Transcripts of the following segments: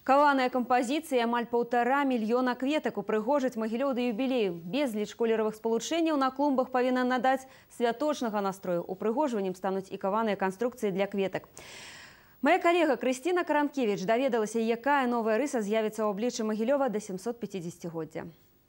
Каваная кампазіцыя амаль 1,5 мільёна кветак упрыгожаць Магілёў да юбілею. Безліч колеравых спалучэнняў на клумбах павінна надаць святочнага настрою. Упрыгожваннем стануць і каваныя канструкцыі для кветак. Моя калега Крысціна Каранкевіч даведалася, якая новая рыса з'явіцца ў абліччы Магілёва да 750-годдзя.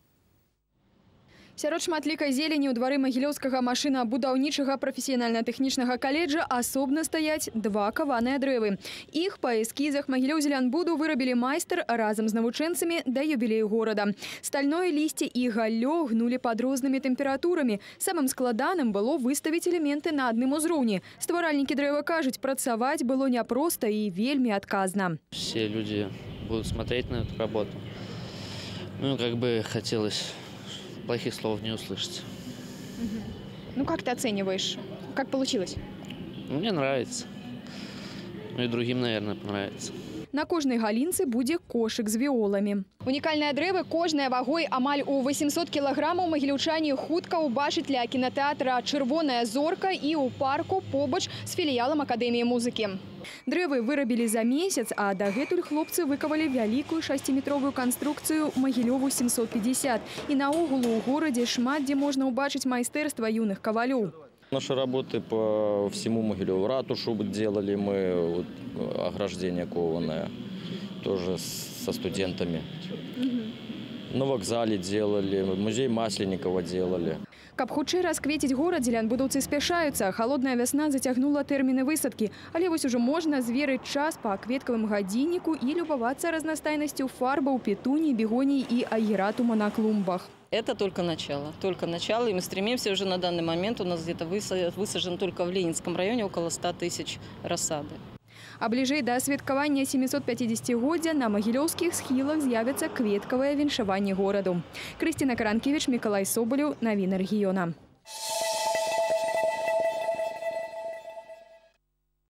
Сярод шматлікай зелені ў двары Магілёўскага машынабудаўнічага прафесіянальна-тэхнічнага каледжа асобна стаяць два каваныя дрэвы. Іх па эскізах Магілёў-Зелянбуду вырабілі майстар разам з навучэнцамі да юбілею горада. Стальное лісце і галлё гнулі пад рознымі тэмпературамі. Самым складаным было выставіць элементы на адным узроўні. Стваральнікі дрэва кажуць, працаваць было няпроста і вельмі адказна. Все люди будут смотреть на эту работу. Ну, как бы хотелось плохих слов не услышать. Ну, как ты оцениваешь? Как получилось? Мне нравится. Ну и другим, наверное, понравится. На кожнай галінцы будзе кошык з віоламі. Унікальныя дрэвы кожнай вагой амаль у 800 кілаграмаў магілёўчане хутка ўбачаць ля кінатэатра «Чырвоная зорка» і ў парку побач з філіялам Акадэміі музыкі. Дрэвы вырабілі за месяц, а дагэтуль хлопцы выкавалі вялікую 6-метровую канструкцыю Магілёву 750. І наогул у горадзе шмат дзе можна ўбачыць майстэрства юных кавалёў. Наши работы по всему Могилеву. Ратушу делали мы, ограждение кованое, тоже со студентами. На вокзале делали, музей Масленникова делали. Каб хутчэй расквеціць горад, зелянбудаўцы спяшаюцца. Холодная вясна зацягнула тэрміны высадкі. Але вось ужо можна зверыць час па кветкавым гадзінніку і любавацца разнастайнасцю фарбаў, петуній, бегоній і агератума на клумбах. Это только начало, и мы стремимся уже на данный момент, у нас где-то высажено только в Ленинском районе около 100 тысяч рассады. А бліжэй да святкавання 750-годдзя на магілёўскіх схілах з'явіцца кветкавае віншаванне гораду. Крысціна Каранкевіч, Мікалай Собалеў, навіны рэгіёна.